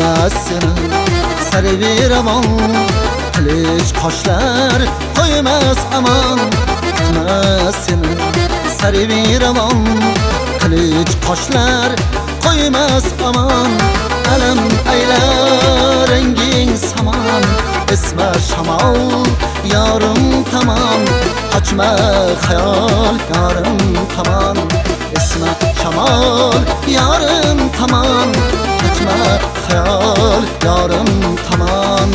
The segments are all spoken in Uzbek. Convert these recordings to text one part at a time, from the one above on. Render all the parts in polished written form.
seni sarviraman qilich qoshlar qo'ymas aman kutmas seni sarviraman qilich qoshlar qo'ymas aman alam aylar ranging saman esma shamol yorim tamam qochma xayol yorim tamam esma shamol yorim tamam qochma xayol yorim tamam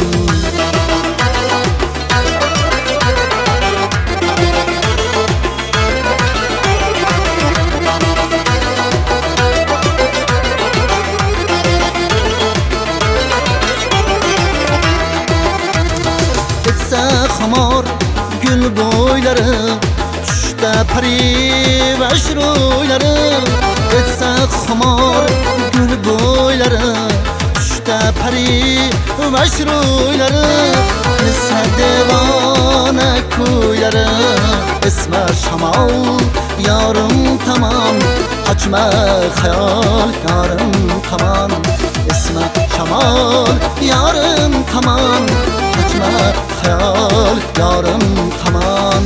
xamor gul bo'ylari tushda parivash ro'ylari etsa xamor gul bo'ylari tushda parivash ro'ylari qilsa devona ko'ylari esma shamol yorim tamam qochma xayol yorim tamam esma shamol yorim tamam qochma xayol yorim tamam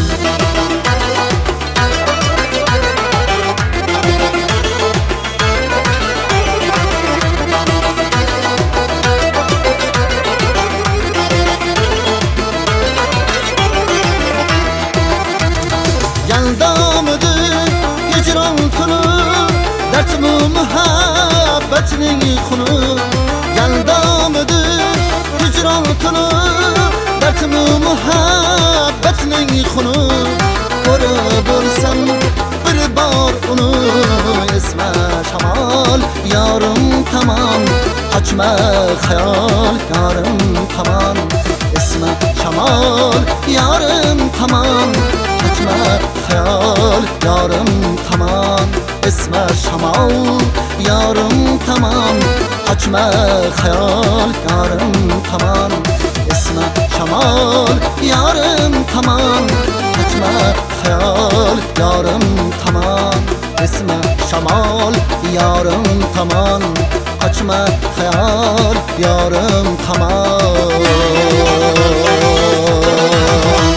yaldamidi hijron kuni dardmu muhabbatning xuni yaldamidi hijron kuni dardmu muhabbatning xuni ko'rib bo'lsam bir bor uni esma shamol yorim tamam qochma xayol yorim tamam esma shamol yorim tamam qochma xayol yorim tamam esma shamol yorim tamam qochma xayol yorim tamam esma shamol yorim tamam qochma xayol yorim tamam esma shamol yorim tamam qochma xayol yorim tamam